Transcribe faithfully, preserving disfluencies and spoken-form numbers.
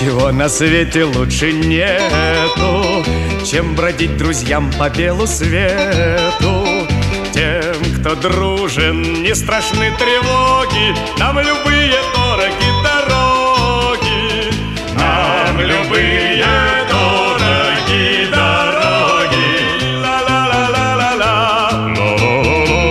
Ничего на свете лучше нету, чем бродить друзьям по белу свету. Тем, кто дружен, не страшны тревоги, нам любые